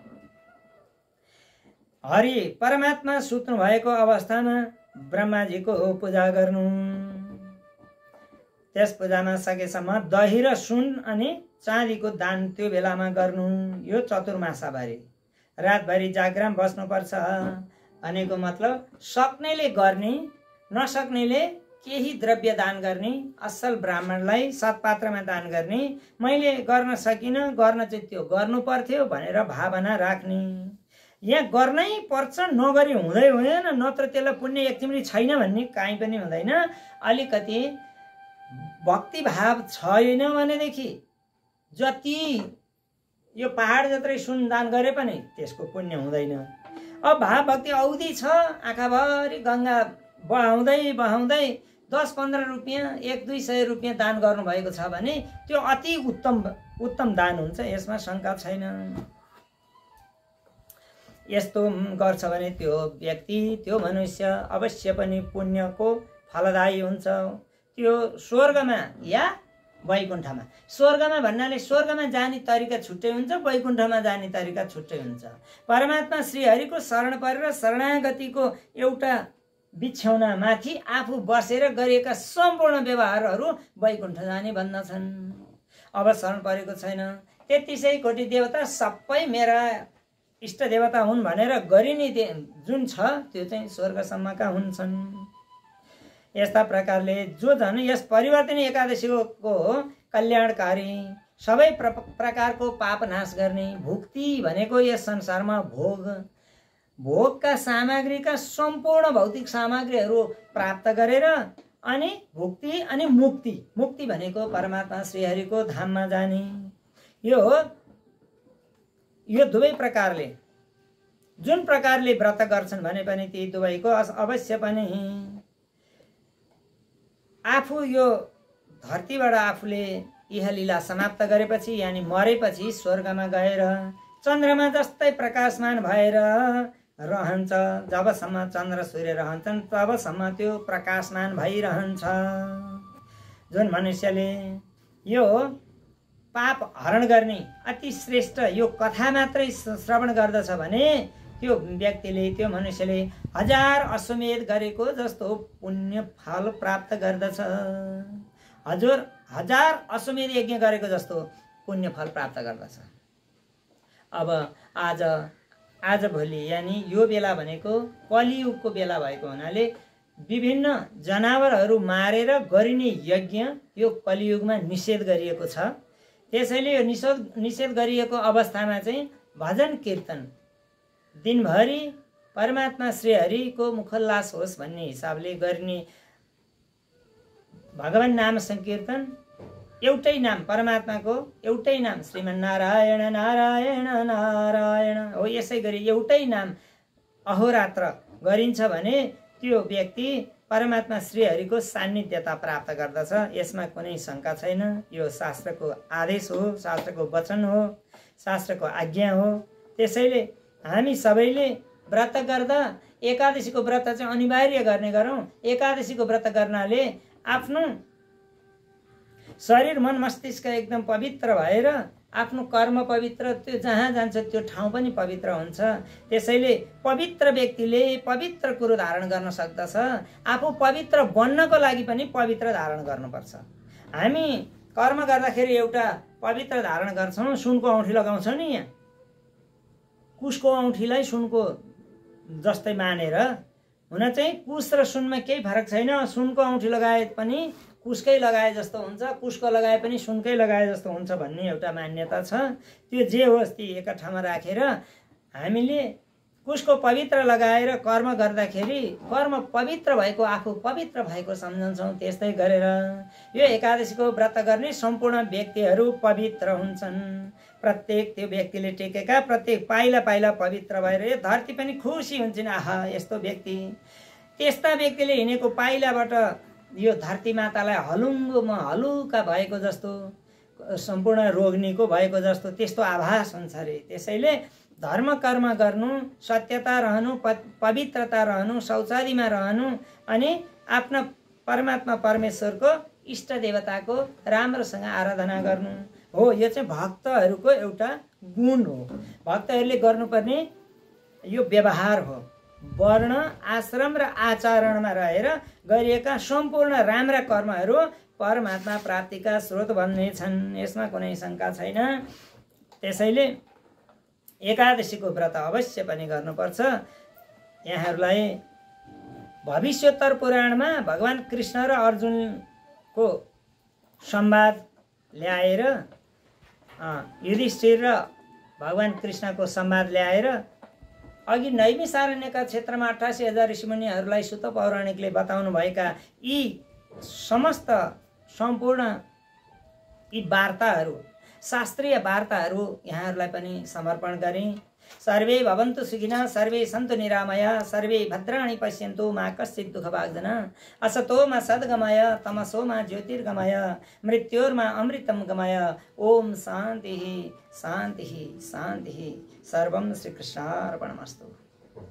हरि परमात्मा सुत्नु भएको अवस्थामा ब्रह्माजीको पूजा गर्नु। त्यस पूजामा सकेसम्म दही र सुन अनि चाँदीको दान त्यो बेलामा गर्नु। यो चतुर्मासाभरि रातभरि जागराम बस्नुपर्छ भनेको मतलब सक्नेले गर्ने, नसक्नेले केही द्रव्य दान गर्ने, असल ब्राह्मणलाई सत्पात्रमा दान गर्ने। मैले गर्न सकिनँ, गर्न चाहिँ त्यो गर्नु पर्थ्यो भनेर भावना राख्ने। यहाँ गर्नै पर्छ, नगरी हुँदैन, नत्र त्यसलाई पुण्य एकतिमरी छैन भन्ने काहीँ पनि हुँदैन। अलिकति भक्तिभाव छैन भनेदेखि जति यो पहाड जत्रै सुन दान गरे पनि त्यसको पुण्य हुँदैन। अब भाव भक्ति औधी छ, आँखाभरि गङ्गा बहाउँदै 10-15 रुपियाँ 100-200 रुपियाँ दान गर्नुभएको छ भने त्यो अति उत्तम दान हुन्छ, यसमा शङ्का छैन। यस्तो गर्छ भने त्यो व्यक्ति, त्यो मनुष्य अवश्य पनि पुण्यको फलदायी हुन्छ। त्यो स्वर्गमा या वैकुण्ठमा, स्वर्गमा भन्नाले स्वर्गमा जाने तरिका छुट्टै हुन्छ, वैकुण्ठमा जाने तरिका छुट्टै हुन्छ। परमात्मा श्रीहरिको शरण परेर शरणागतिको एउटा बिछ्यौना माथि आफू बसेर गरिएका सम्पूर्ण व्यवहारहरू वैकुण्ठ जाने भन्दछन्। अब शरण परेको छैन, 33 कोटी देवता सबै मेरा इष्ट देवता हुन् भनेर गरिने जुन छ त्यो चाहिँ स्वर्गसम्मका हुन्छन्। यस्ता प्रकारले जो झन् यस परिवर्तनी एकादशीको कल्याणकारी, सबै प्रकारको पाप नाश गर्ने, भुक्ति भनेको यस संसारमा भोगका सामग्रीका सम्पूर्ण भौतिक सामग्रीहरू प्राप्त गरेर अनि भुक्ति अनि मुक्ति भनेको परमात्मा श्रीहरिको धाममा जाने। यो दुवै प्रकारले जुन प्रकारले व्रत गर्छन् भने पनि ती दुवैको अवश्य पनि आफू यो धरतीबाट आफूले यह लीला समाप्त गरेपछि यानि मरेपछि स्वर्गमा गएर चन्द्रमा जस्तै प्रकाशमान भएर रहन्छ। जबसम्म चन्द्र सूर्य रहन्छन् तबसम्म त्यो प्रकाशमान भइरहन्छ। जुन मनुष्यले यो पाप हरण गर्ने अति श्रेष्ठ यो कथा मात्रै श्रवण गर्दछ भने त्यो व्यक्तिले त्यो मनुष्यले 1000 अश्वमेध गरेको जस्तो पुण्य फल प्राप्त गर्दछ। 1000 अश्वमेध यज्ञ गरेको जस्तो पुण्य फल प्राप्त गर्दछ। अब आज भोलि यानी यो बेला भनेको कलियुगको बेला भएको हुनाले विभिन्न जनावरहरू मारेर गरिने यज्ञ यो कलियुगमा निषेध गरिएको छ। त्यसैले यो निषेध गरिएको अवस्थामा चाहिँ भजन कीर्तन दिनभरि परमात्मा श्री हरिको मुखोल्लास होस् भन्ने हिसाबले गर्ने भगवान नाम संकीर्तन, एउटै नाम परमात्माको एउटै नाम श्रीमन्नारायण नारायण नारायण हो, यसै गरी एउटै नाम अहोरात्र गरिन्छ भने त्यो व्यक्ति परमात्मा श्री हरिको सान्निध्यता प्राप्त गर्दछ। यसमा कुनै शङ्का छैन। यो शास्त्रको आदेश हो, शास्त्रको वचन हो, शास्त्रको आज्ञा हो। त्यसैले हामी सबैले व्रत गर्दा एकादशीको व्रत चाहिँ अनिवार्य गर्ने गरौँ। एकादशीको व्रत गर्नाले आफ्नो शरीर मन मस्तिष्क एकदम पवित्र भएर आफ्नो कर्म पवित्र, त्यो जहाँ जान्छ त्यो ठाउँ पनि पवित्र हुन्छ। त्यसैले पवित्र व्यक्तिले पवित्र कुरो धारण गर्न सक्दछ। आफू पवित्र बन्नको लागि पनि पवित्र धारण गर्नुपर्छ। हामी कर्म गर्दाखेरि एउटा पवित्र धारण गर्छौँ, सुनको औँठी लगाउँछौँ नि, यहाँ कुशको औँठीलाई सुनको जस्तै मानेर, हुन चाहिँ कुश र सुनमा केही फरक छैन। सुनको औँठी लगाए पनि कुशकै लगाए जस्तो हुन्छ, कुशको लगाए पनि सुनकै लगाए जस्तो हुन्छ भन्ने एउटा मान्यता छ। त्यो जे होस् ती एका ठाउँमा राखेर हामीले कुशको पवित्र लगाएर कर्म गर्दाखेरि कर्म पवित्र भएको, आफू पवित्र भएको सम्झन्छौँ। त्यस्तै गरेर यो एकादशीको व्रत गर्ने सम्पूर्ण व्यक्तिहरू पवित्र हुन्छन्। प्रत्येक त्यो व्यक्तिले टेकेका प्रत्येक पाइला पाइला पवित्र भएर यो धरती पनि खुसी हुन्छन्। आहा, यस्तो व्यक्ति, त्यस्ता व्यक्तिले हिँडेको पाइलाबाट यो धरती मातालाई हलुका भएको जस्तो, सम्पूर्ण रोग्नीको भएको जस्तो त्यस्तो आभास हुन्छ अरे। त्यसैले धर्म कर्म गर्नु, सत्यता रहनु, पवित्रता रहनु, शौचादिमा रहनु अनि आफ्ना परमात्मा परमेश्वरको इष्ट देवताको राम्रोसँग आराधना गर्नु हो। यो चाहिँ भक्तहरूको एउटा गुण हो। भक्तहरूले गर्नुपर्ने यो व्यवहार हो। वर्ण आश्रम र आचरणमा रहेर गरिएका सम्पूर्ण राम्रा कर्महरू परमात्मा प्राप्तिका स्रोत बन्नेछन्। यसमा कुनै शङ्का छैन। त्यसैले एकादशीको व्रत अवश्य पनि गर्नुपर्छ। यहाँहरूलाई भविष्योत्तर पुराणमा भगवान कृष्ण र अर्जुनको संवाद ल्याएर, युधिष्ठिर र भगवान कृष्णको संवाद ल्याएर अघि नैमिषारण्यका क्षेत्रमा 88,000 ऋषिमुनिहरूलाई सुत पौराणिकले बताउनु भएका यी समस्त सम्पूर्ण यी वार्ताहरू, शास्त्रीय वार्ताहरू यहाँहरूलाई पनि समर्पण गरेँ। सर्वे भवन्तु सुखिनः, सर्वे सन्तु निरामया, सर्वे भद्राणि पश्यन्तु मा कश्चित् दुःखभाग् असतो मा सद्गमय, तमसो मा ज्योतिर्गमय, मृत्योर्मा अमृतं गमय। ओम शान्तिः शान्तिः शान्तिः। सर्वं श्रीकृष्णार्पणमस्तु।